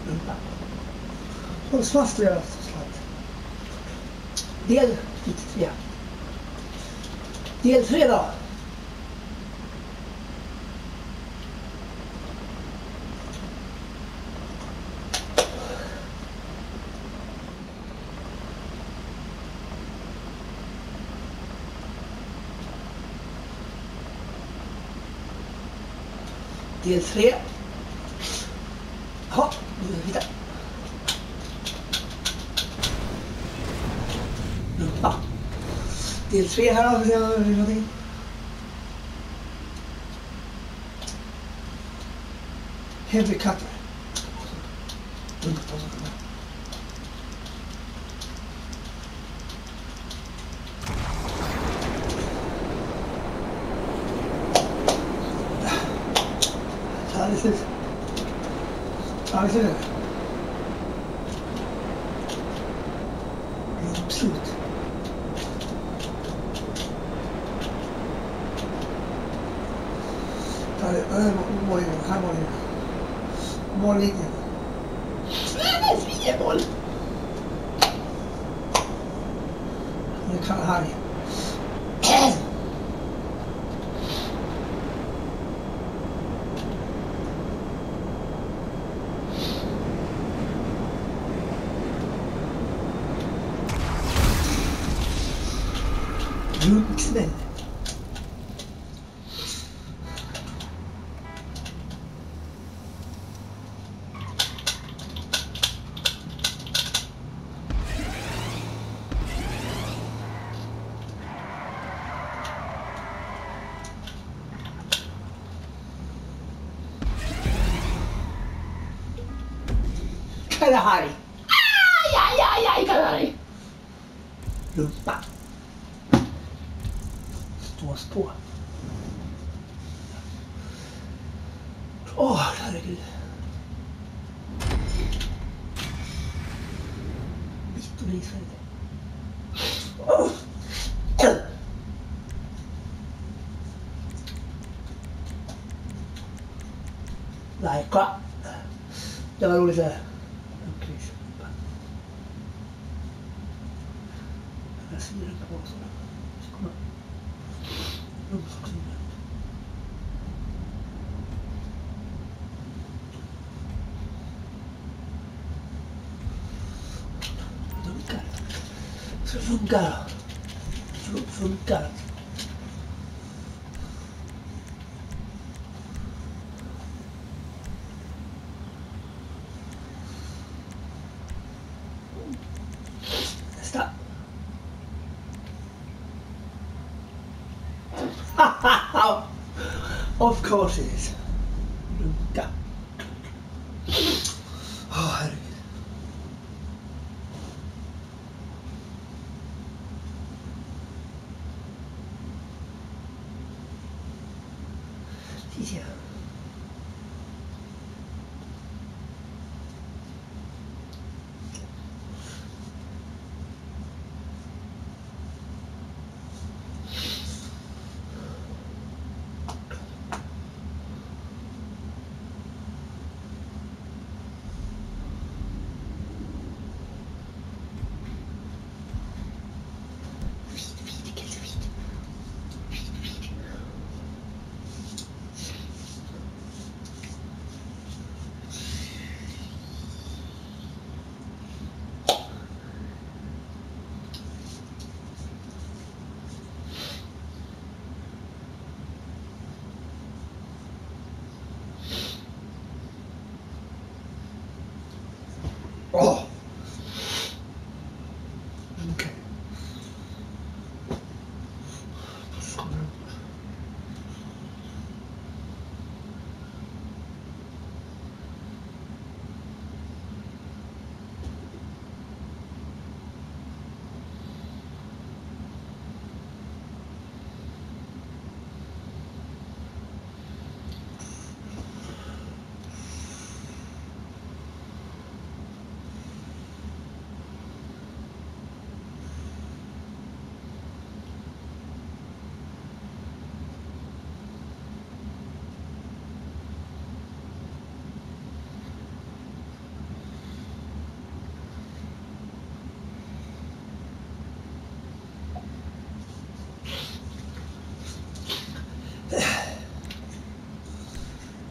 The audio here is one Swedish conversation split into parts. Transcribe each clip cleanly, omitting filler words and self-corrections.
rumpa. Hålls fast och gör sladd. Del 93. Del 3 då. Del 3. Ja, nu är vi vidare. Rumpa. Del 3 här har vi någonting. Heavy cutter. Rumpa. Alldeles slut. Slut. Här var det mållinjen. Svineboll! Det kan här. Vuxen. Kalahari. Aj, Kalahari. Rumpa. Stås på. Herregud. Mitt och risfärg. Lajka. Det var roligt där. Jag ser det på så. Kom igen. Funkar. Nästa. Of course it is. Runka. Herregud. Ja.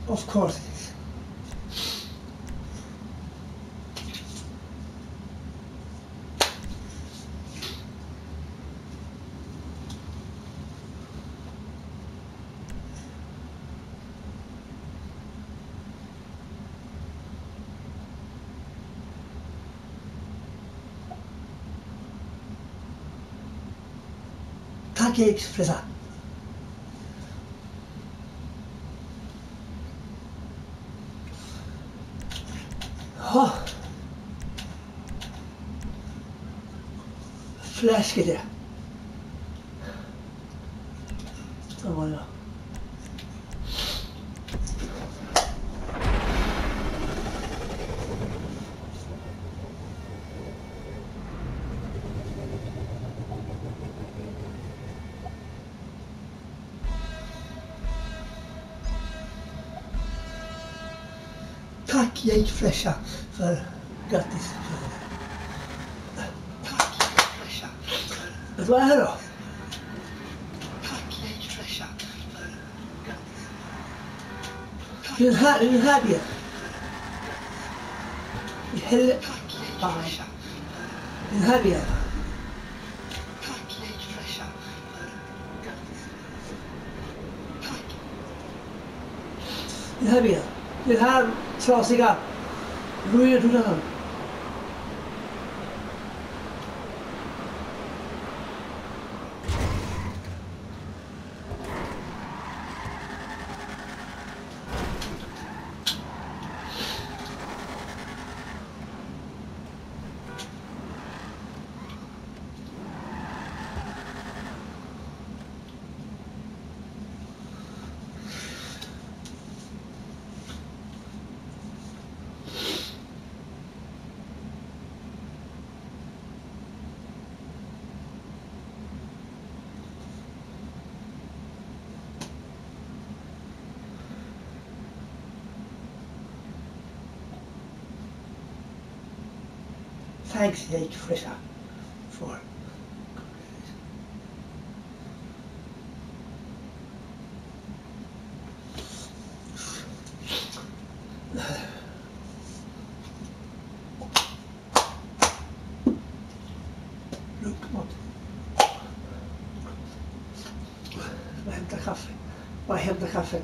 Of course it is. Tack Erik Fresa. Ja. Fläskigt det. Det var det. Tack Jake Fresha för grattis. Tack Jake Fresha. Vet du vad är det då? Tack Jake Fresha för grattis. Det är den här bilen. I helvete. Tack Jake Fresha. Den här bilen. Tack Jake Fresha för grattis. Tack. Den här bilen. Den här trasiga ruinen. Thanks Jake Fresha for Bara hämta kaffet.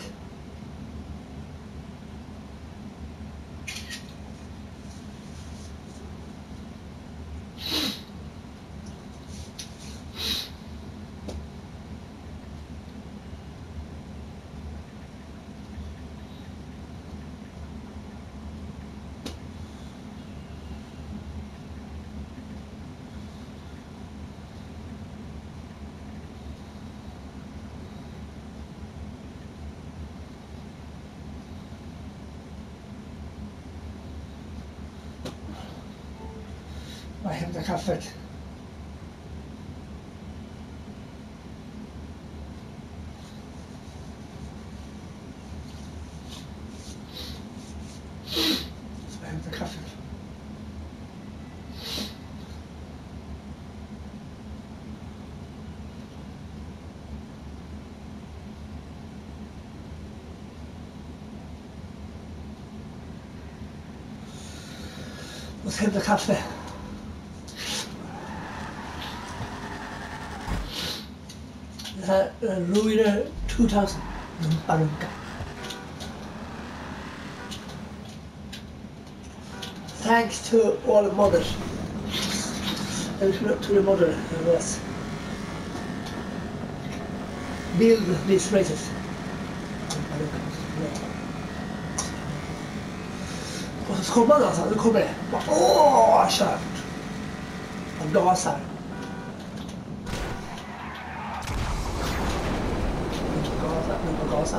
Bara hämta kaffet. Bara hämta kaffet. Och hämta kaffe. Det här Ruiner 2000. Runka. Thanks to all the modders. To the modder was build these races. Och så kommer han alltså, nu kommer det. Åh, kört. Han gasar. Gasar.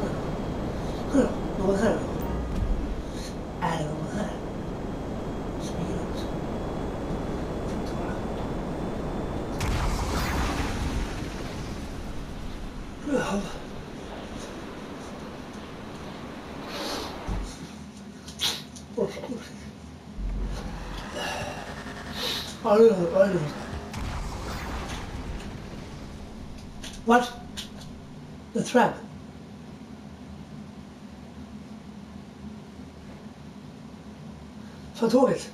Någon här. Är det någon här? What? The tram. Från tåget.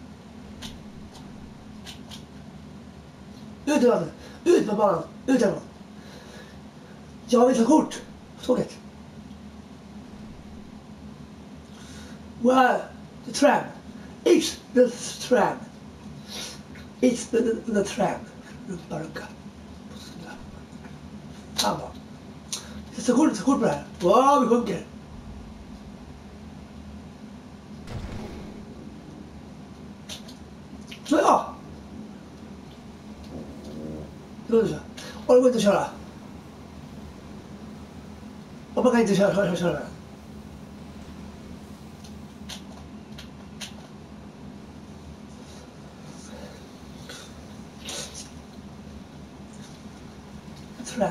Ut ur vattnet. Ut på banan. Ut härifrån. Jag vill ta kort. Tåget. Where? The tram. It's the tram. It's the tram. Rumparunka. Fan bara. Ta kort på det här. Wow, vi sjunker. Så ja. Det går inte så. Och det går inte att köra. Och man kan inte köra. Tram.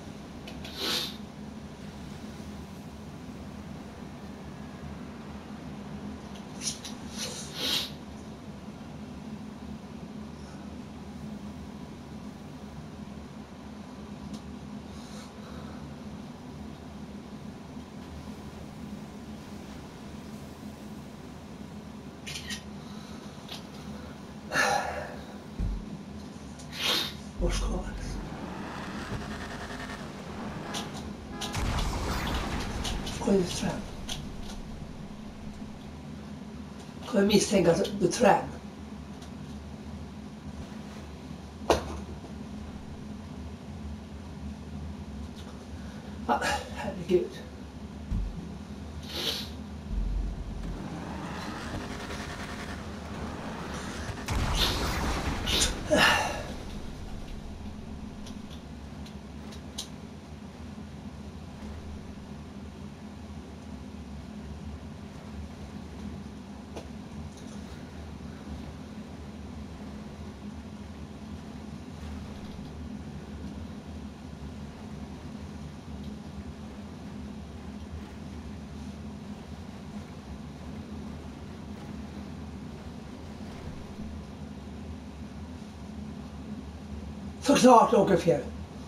Var ska man? Kolla tram. Kan jag misstänka att det är tram? Ah, herregud. Såklart jag åker fel.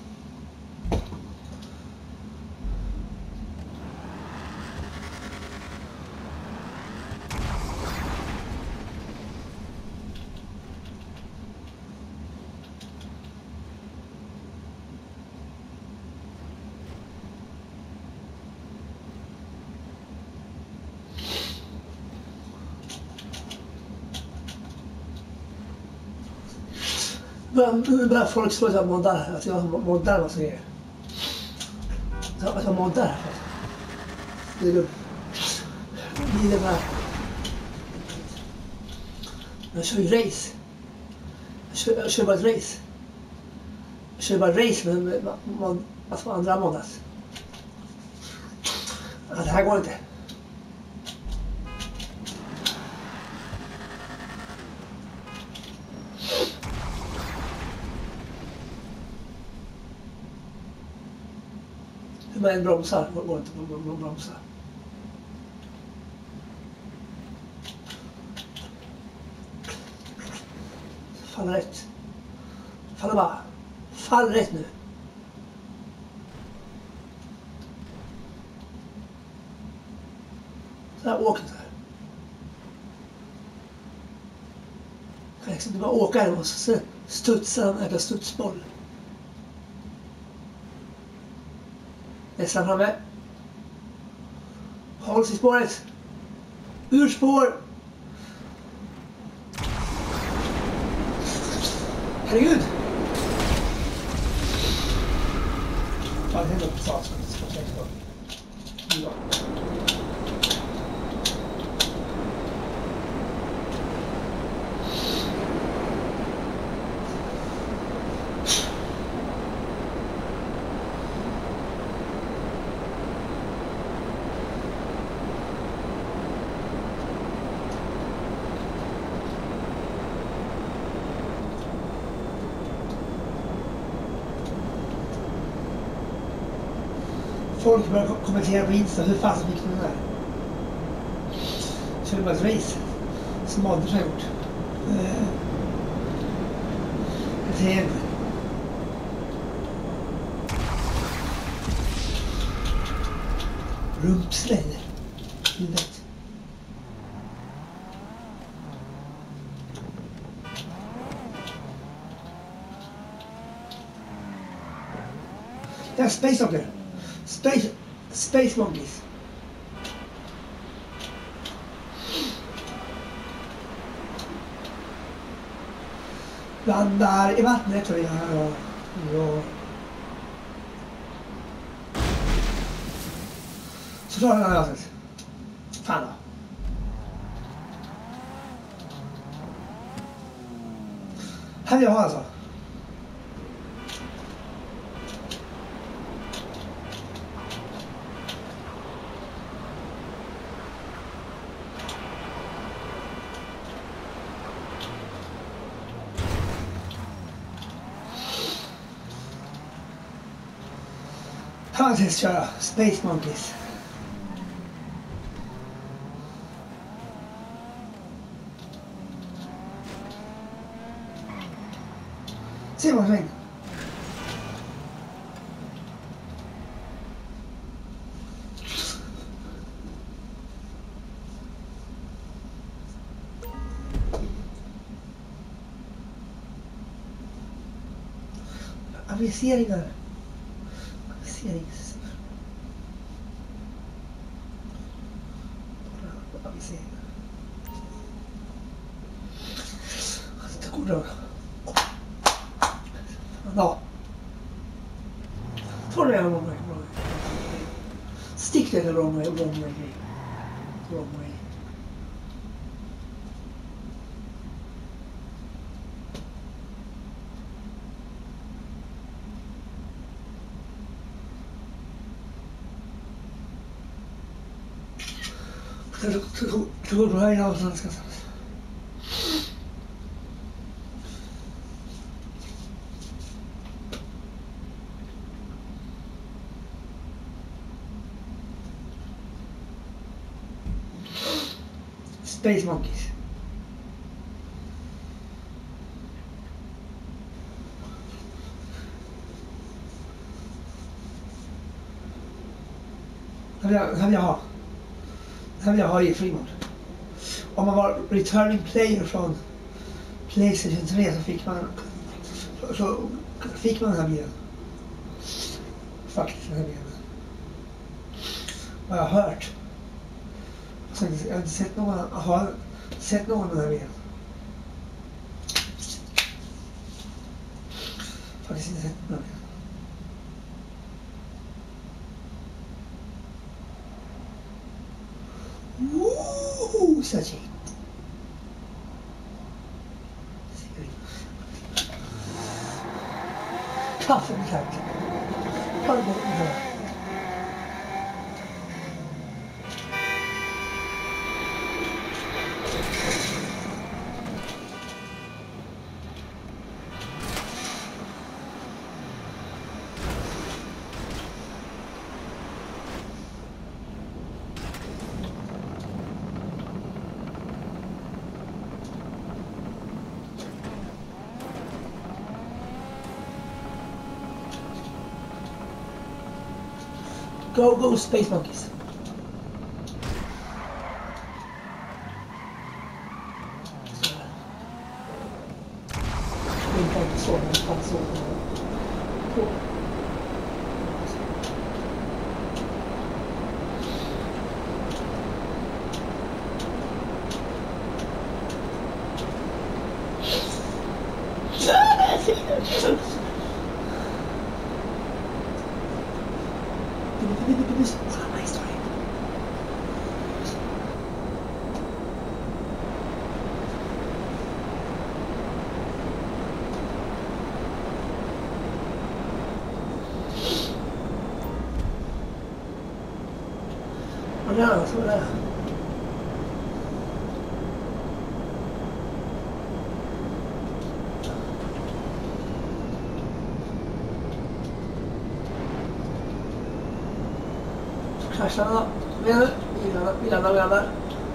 Nu börjar folk slå att jag moddar, att jag moddar massa grejer. Att jag moddar här. Det är lugnt. Bilen här. Jag kör ju race. Jag kör bara ett race. Jag kör bara race med andra moddas. Ja, det här går inte. Men bromsar, går inte på bromsar. Fall rätt. Falla bara. Fall rätt nu. Så här åker så här. Kan liksom inte bara åka här och så studsa en jävla studsboll. Nästan framme. Hålls i spåret. Ur spår. Herregud. Fan, det är något sak som ska tänka på. Ja. folk börjar kommentera på Insta hur fan som gick den där. Så det var ett race som Anders har gjort. Ett helt rumpsläde. Huvudet. Det är Space Docker. Space Monkeys. Landar i vattnet tror jag. Ja. Så tar den här vattnet. Fan då. Här vill jag ha alltså. Här vill jag köra Space Monkeys. Se vad regn. Aviseringar. Aviserings. Aviseringar. Det går bra. Ja. Tror det är wrong way. Stick det wrong way. Wrong way. Tror du här är allt som ska sägas? Space Monkeys. Här vill jag ha i Fremont. Om man var returning player från PlayStation 3 så fick man den här bilen. Faktiskt den här bilen. Vad jag har hört. Jag har inte sett någon med den här bilen. Faktiskt inte sett någon. Searching. Kaffe med kaffe. Har du gått med det? Go Space Monkeys. Ja, så är det. Krascha då. Kom igen nu. Vi landar.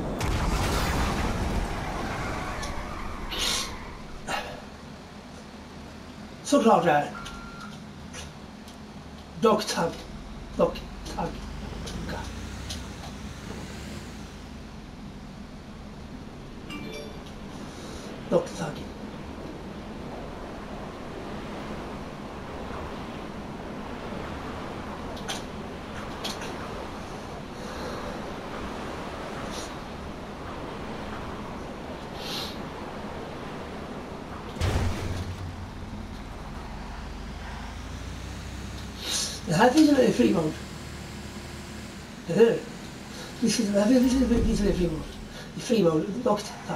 Såklart det här. Docktag. Det här finns väl i free mode? Eller hur? Det här finns väl i free mode? I free mode, docktag.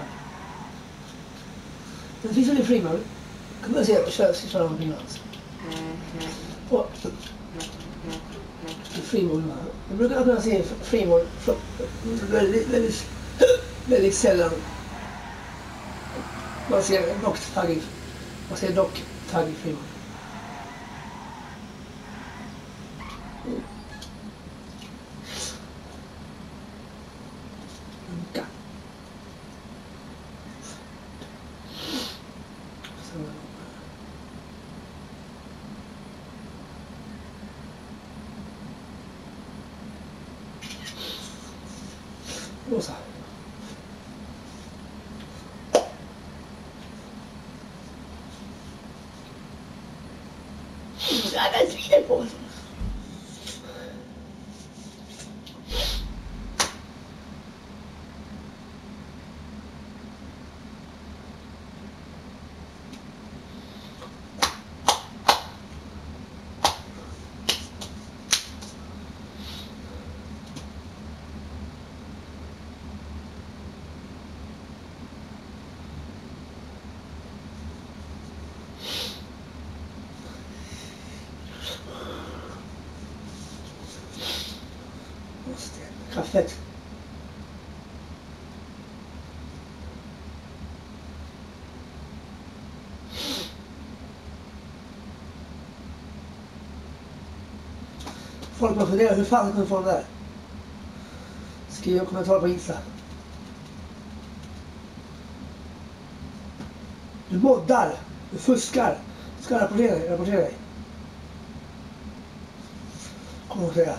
Det finns väl i free mode? Kan man se, ska köra någonting annat. Och i free mode, jag brukar kunna se free mode väldigt sällan. Man ser docktag i free mode. Rosa. Ja, den svider på oss. Kaffet. Folk bara funderar, hur fan kan du få det där? Skriv en kommentar på Insta. Du moddar, du fuskar. Ska rapportera dig. Kommer jag säga.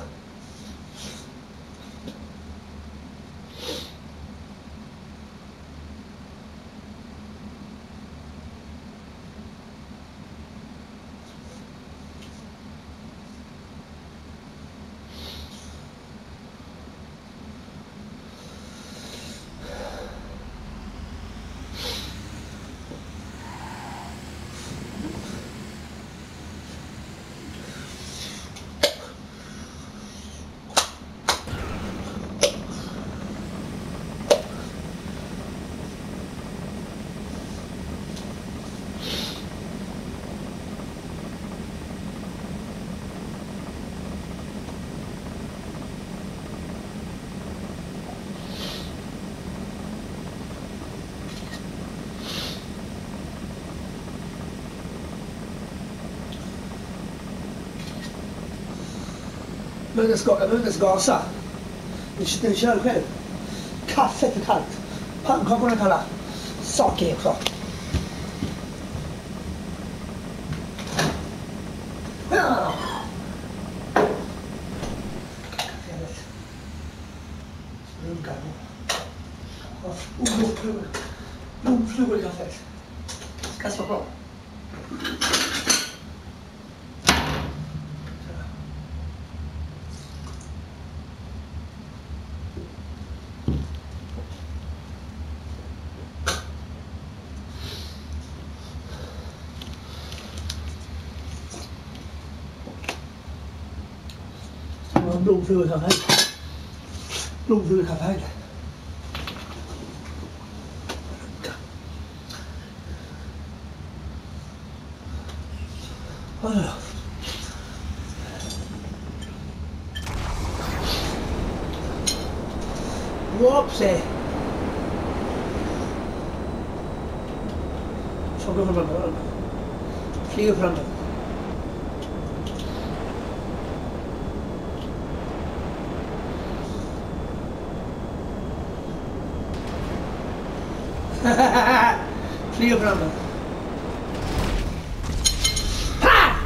Jag behöver inte gasa. Den kör själv. Kaffet är kallt. Pannkakorna är kalla. Saker också. Ja. Blomflugor i kaffet. Ska så bra. Blomflugor i kaffet. Blomflugor i kaffet. Whoopsie. Flyger fram. Flyger fram. Flyger framåt. Ha!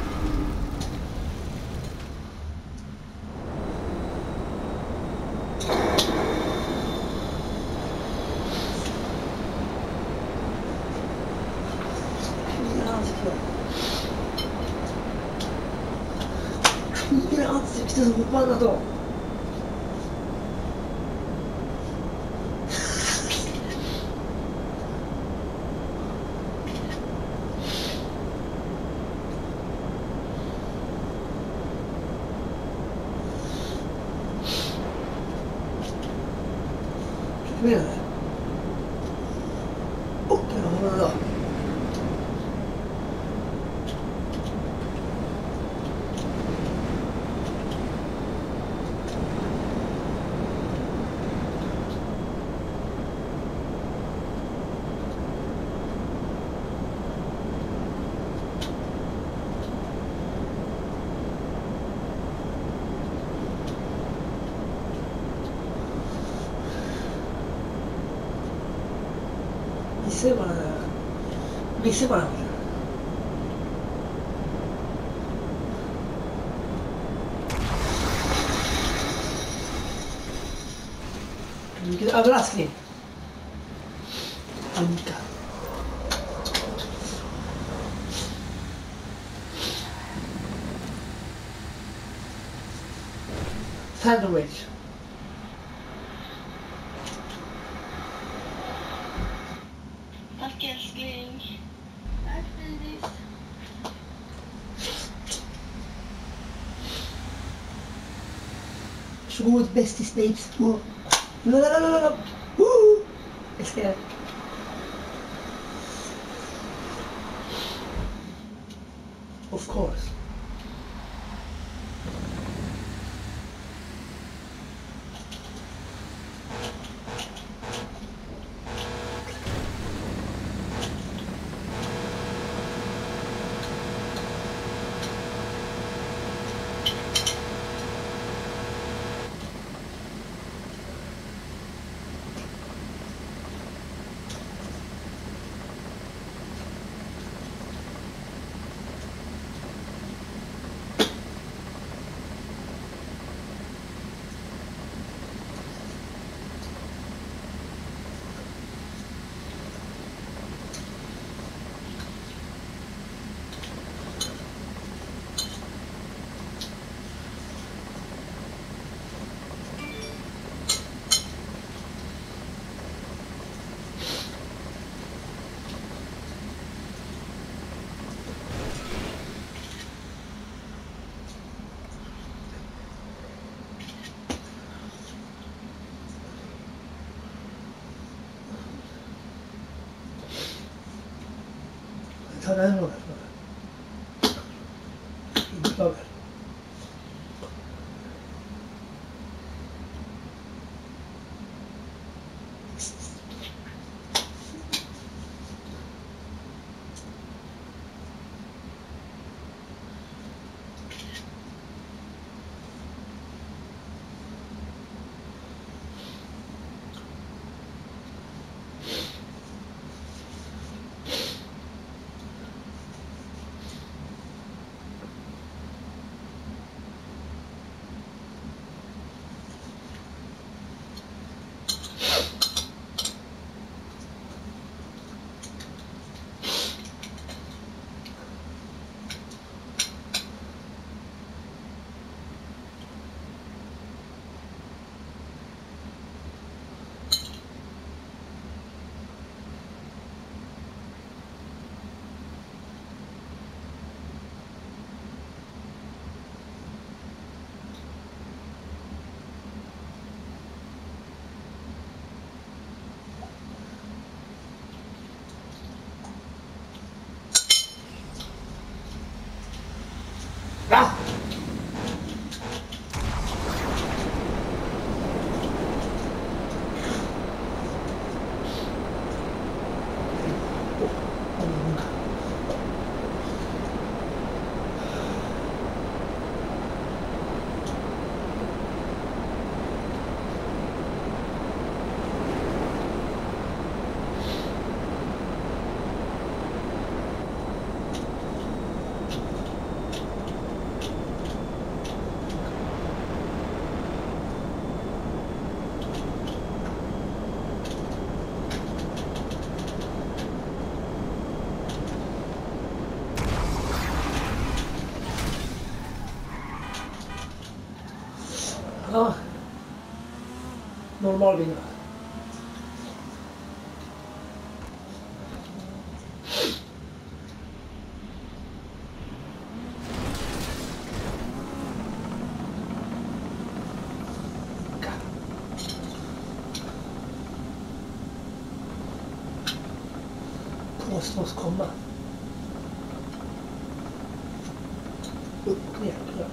Mina ansikte som förbannat då. Vad menar du? Okej, vad var det då? Vissa bara. Vilken överraskning. Anka. Sandwich. Tack älskling. Tack Fridis. Varsågod bästis babes. Jag ska... Of course. Ta den här. Beklagar. Ja. Normal vinga. Påstås komma. Upp och ner, klart.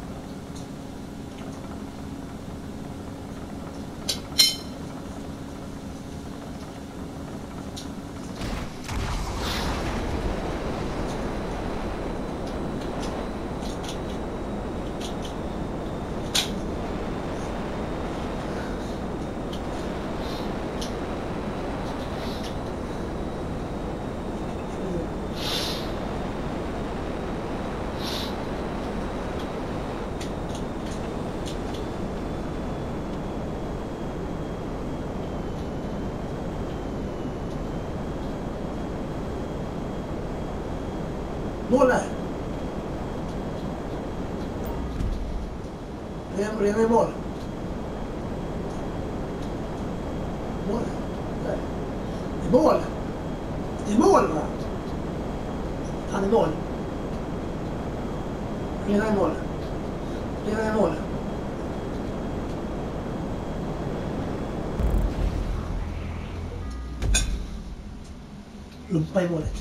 Mål där. Redan i mål. Mål. Där. I mål. I mål va? Han är mål. Redan i mål. Redan i mål. Rumpa i målet.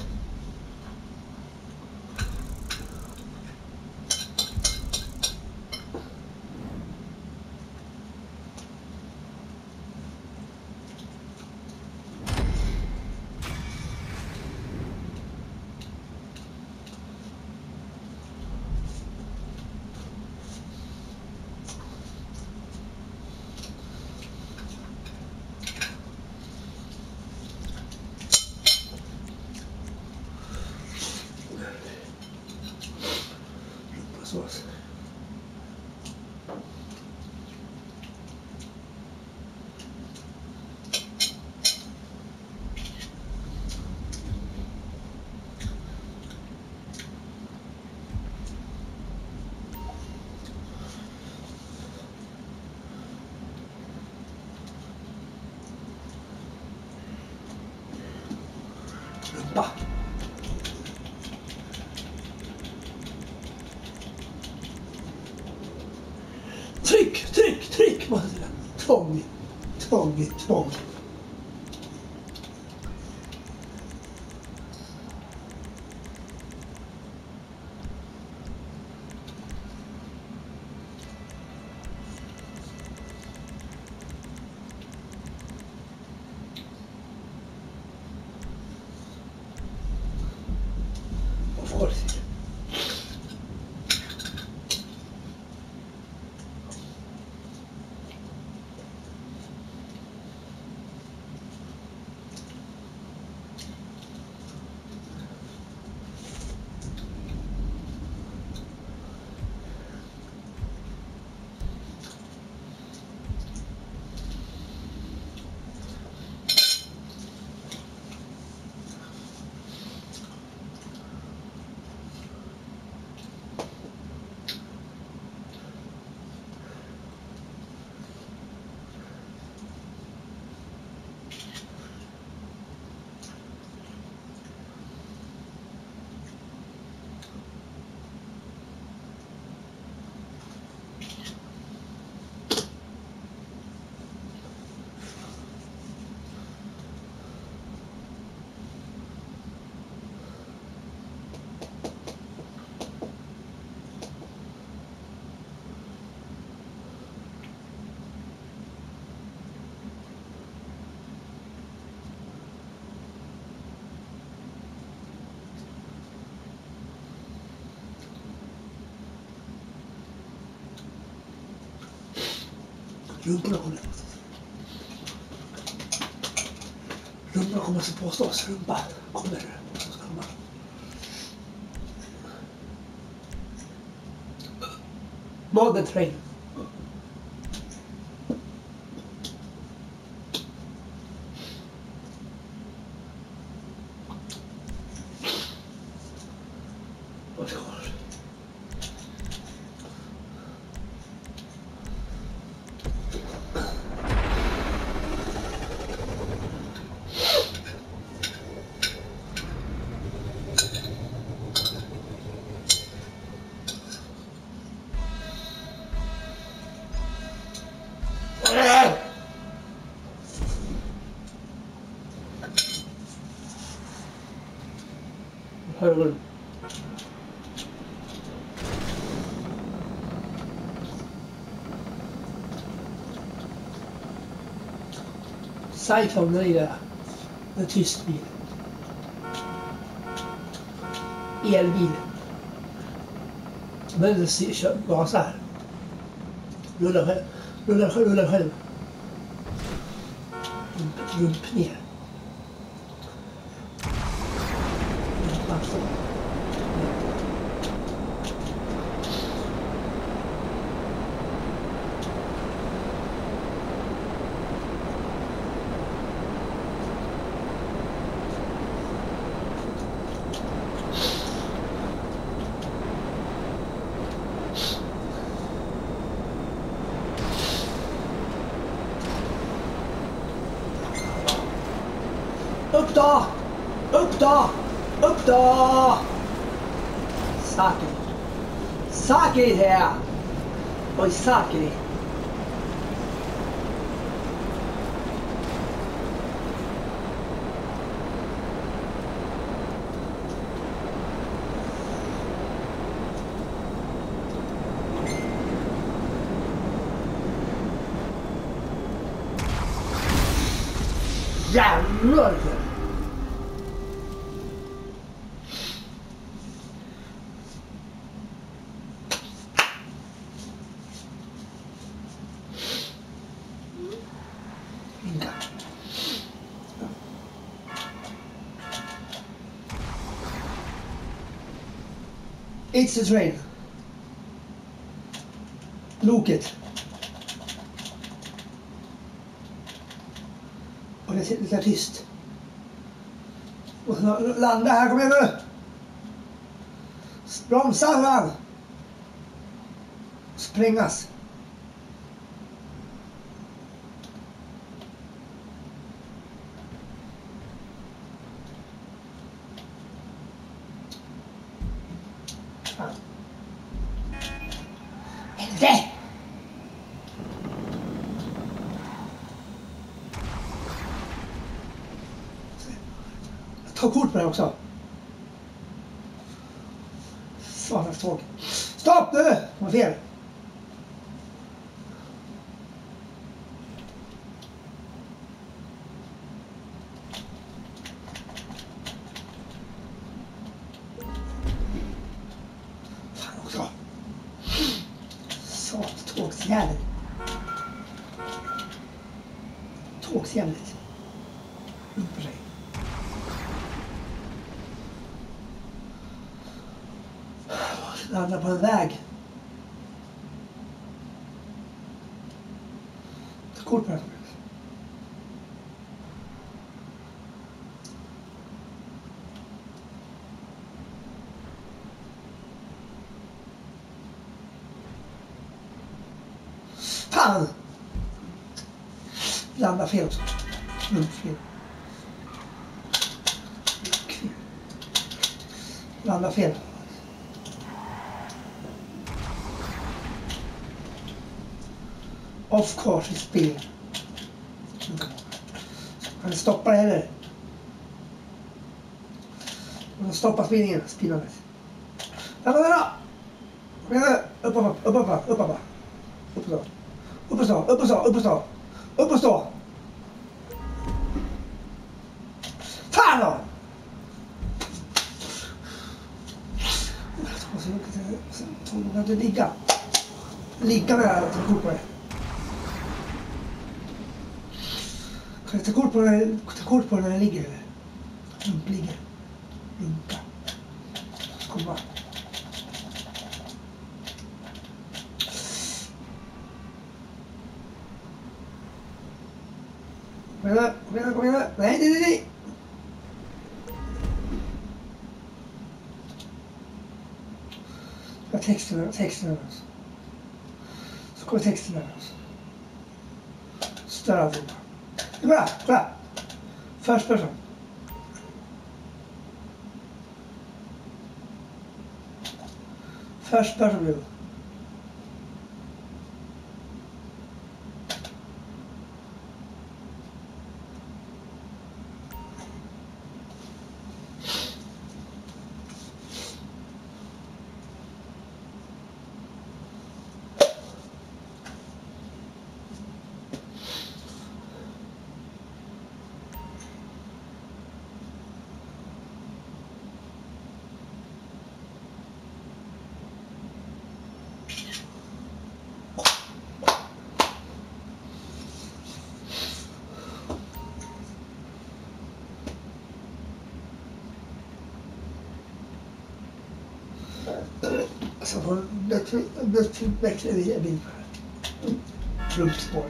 Sås. Rumpa. Tryck, tryck, tryck! Tvång, tvång, tvång. Of course. Rumporna kommer. Rumporna kommer att påstås. Rumpa kommer. Så ska komma. Modern train. Hörru. Cyclonen i det. En tyst bil. Elbil. Men det kör bara så här. Rullar själv. Rullar själv. Rump ner. Upp då! Upp då! Upp då! Sakri här! Oj, Sakri. Jävlar! It's a train. Loket. Och det är lite tyst. Och landa här, kom igen nu. Bromsa fram. Sprängas. Helvete! Ta kort på det också. Satans tåg. Stopp nu! Det var fel. Fan också. Satans tågsjävel. Tågsjävligt. Upp sig. Landa på en väg. Ta kort på det. Fan! Landa fel också. Fel. Landa fel. Of course it's spinning. Kan du stoppa det heller? Man stoppar spinningen, spinnandet. Där! Kom igen nu! Upp och stå! Fan då! Hon kan inte ligga. Ligga med det här och ta kort på det. Kan jag ta kort på när den ligger eller? Ligger. Runka. Komma. Kom igen. Nej. Texten. Så kommer texten här. Stör allting. Kolla! First person. First person view. Så får växla via bilfärd. Rumpspår.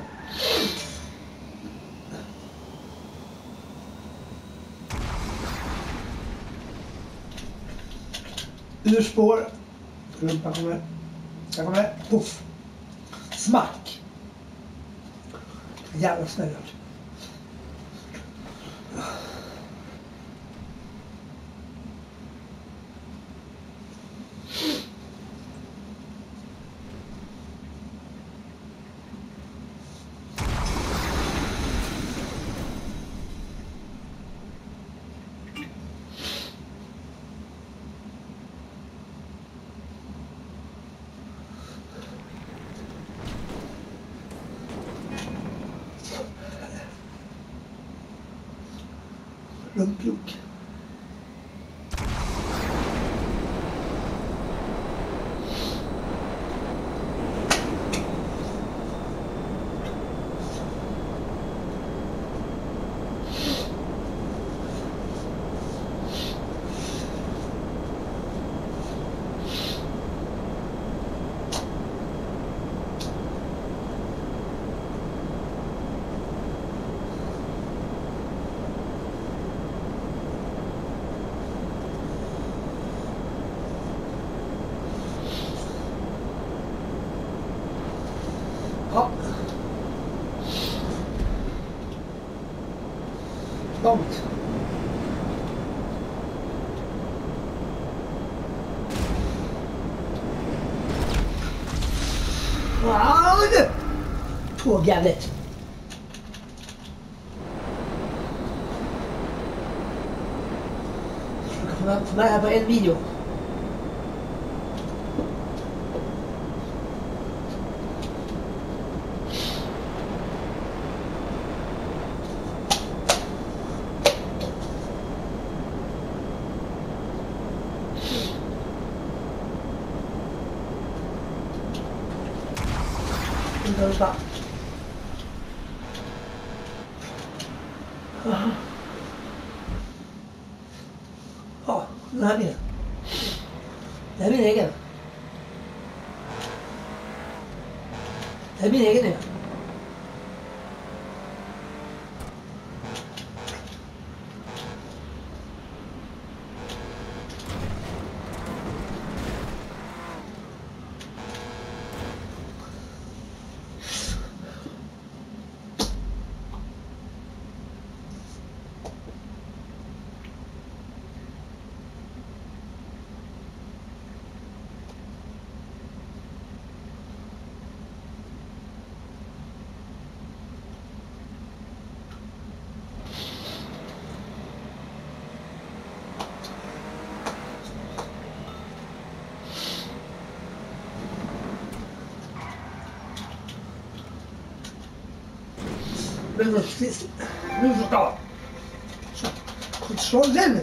Urspår. Rumpan kommer. Där kommer det. Puff. Smack. Jävla snällare. Rumpjok. Ja. Långt. Wow! Tågjävligt. Jag ska få med här på en video. Vänta. Ja, den här bilen. Det här är min egen. Det här är min egen nu. Men nu så klart. Kontrollen.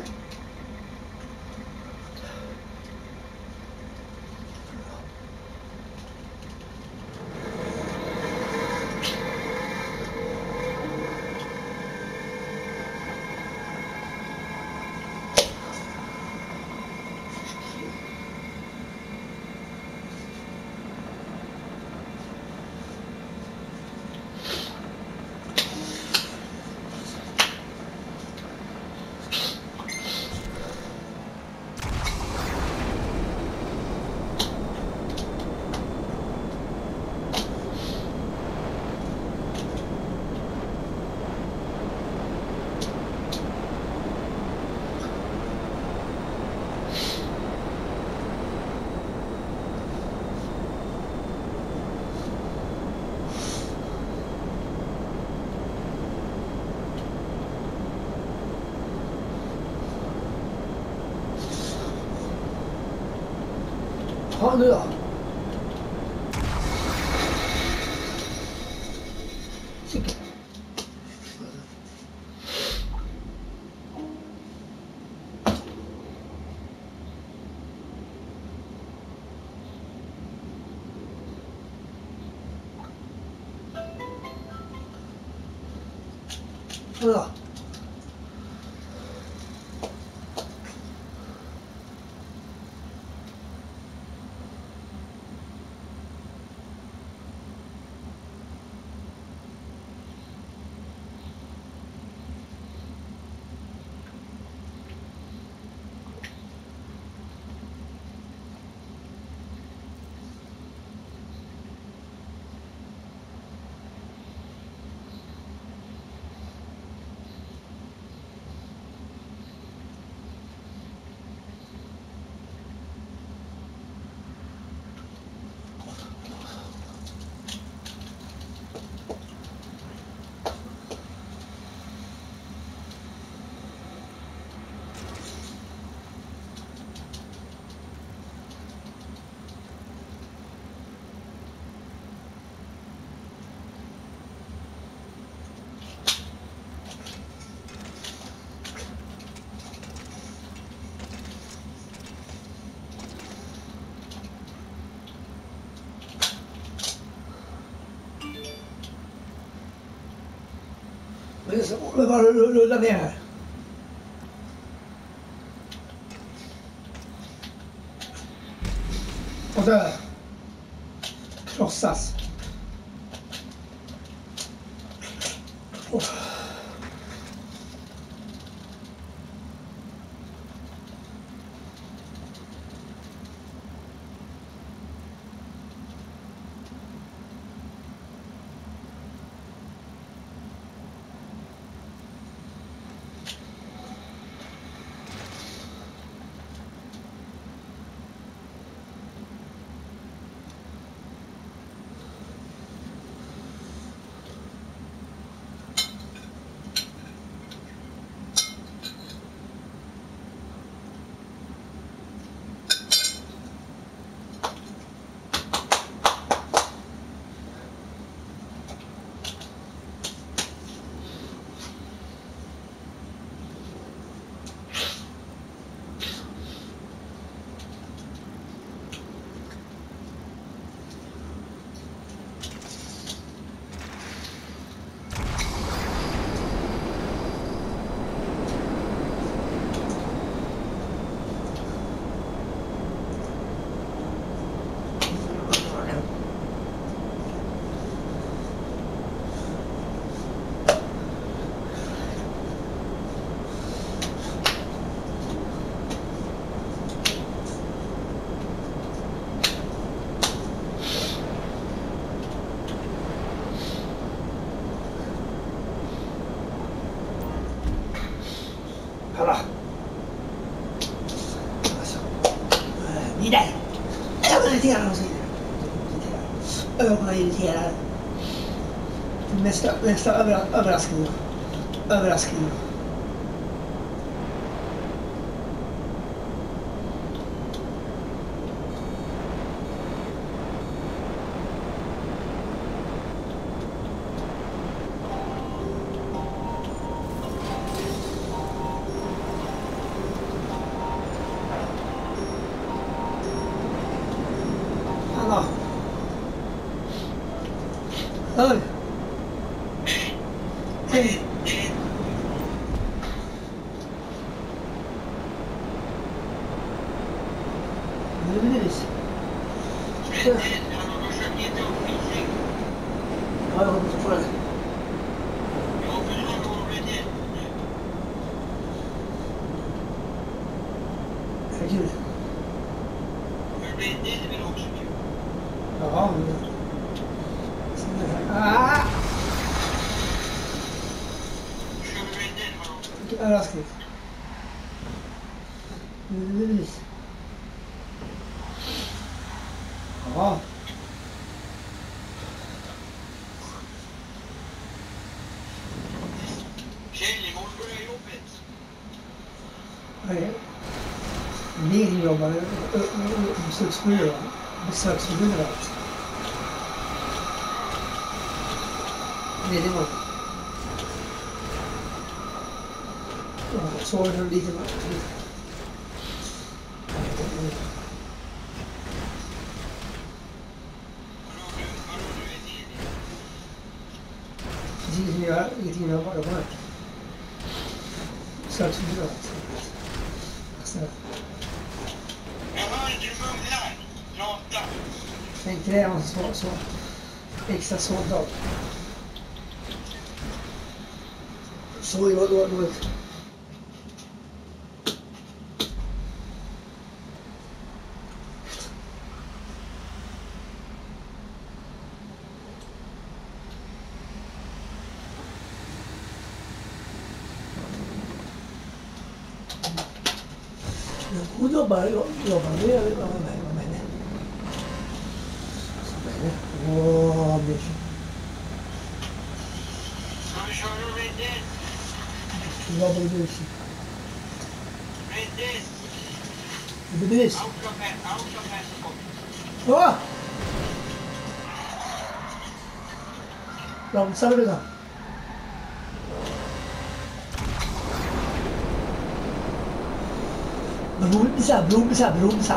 Ja, nu då. Cykel. Nu då. Och bara rulla ner här. Och dö. Krossas. Oh. Hallå. Alltså. Vidare. Ögonen irriterar oss. Ögonen irriterar. Nästa överraskning. Överraskning. Oj. Hej. Nu är det vis. Ja, jag hoppas på det. Det är kul. Ja, men... Ah! Vilken överraskning. Ja. Nej. Min jobbar besöksförbud överallt. Nej, det var så var det lite precis som jag ingenting jag bara var besöksförbud överallt. Tänk dig om så extra såddag. Så jag då hon jobbar med henne. Åh, det är så. Ska vi köra Red Dead? Vad blir det? Red Dead? Det blir det. Åh! Bromsar du då? Bromsa.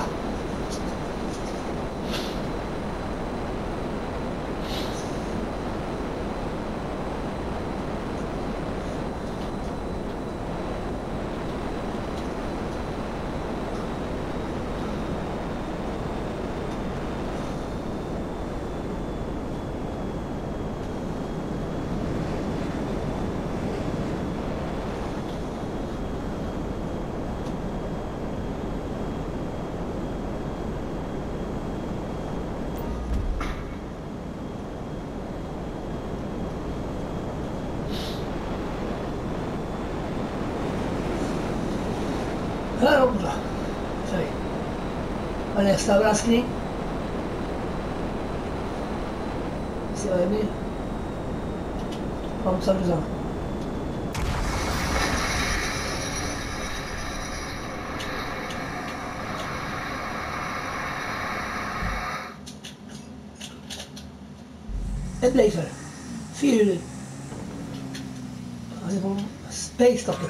Och nästa överraskning. Se vad det blir. Kom så du så. Ett blazer. 4 hjuling. Det var space docker.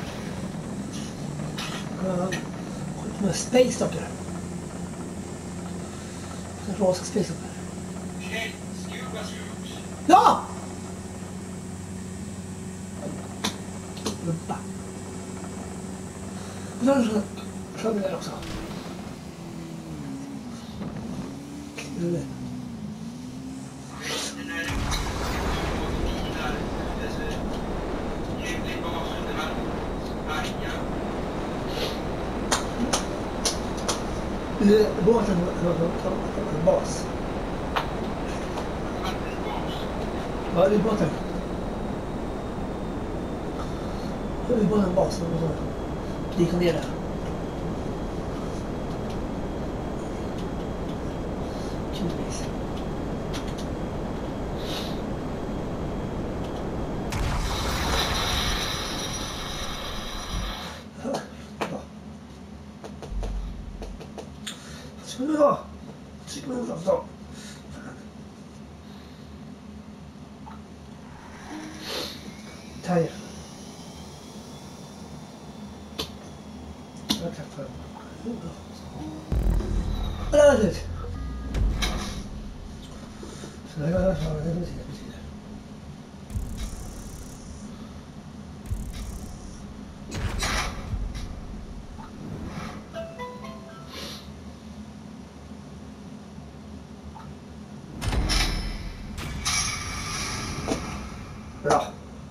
Skjut med space docker. En rosa space docker. Ja! Rumpa. Och så kör vi där också. Kul. Båten har bas. Ja, det är båten. Det är bara en bas. Dyka ner där. Kulvis. Ska du ha? Tryck mig framför dem. Taja. Jag träffar den. Vad är det? Så där gör jag så. Det betyder. Bra.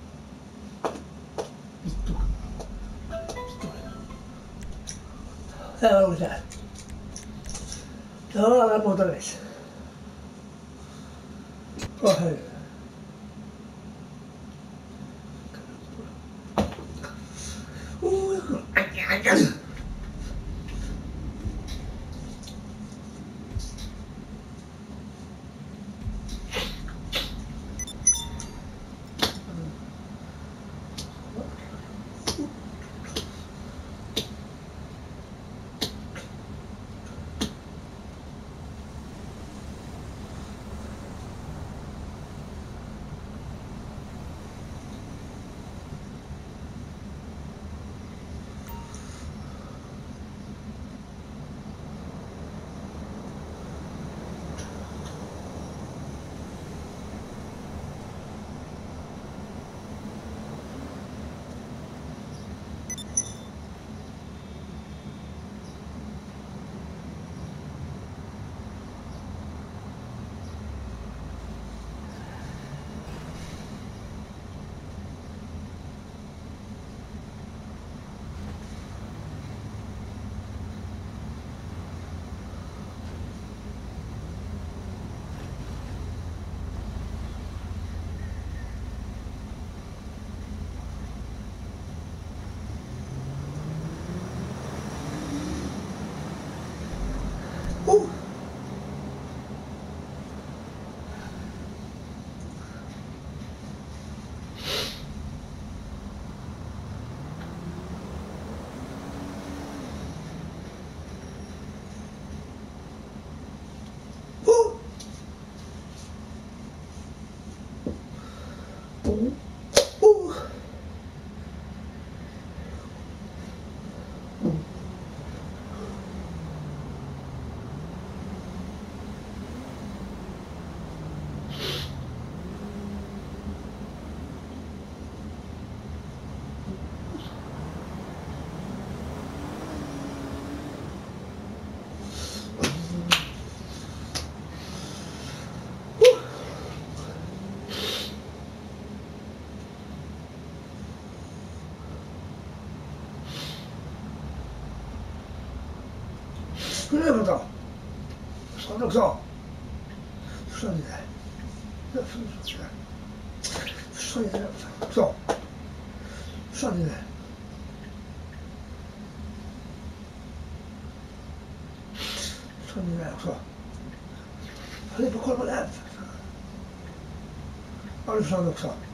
Det var roligt här. Det var alla båtarvis. Åh herre. Skulle jag då? Ska du också? Förstår ni det? Förstår ni det? Så. Förstår ni det? Från din väg också. Håll på koll på det här. Ja, det försvann också.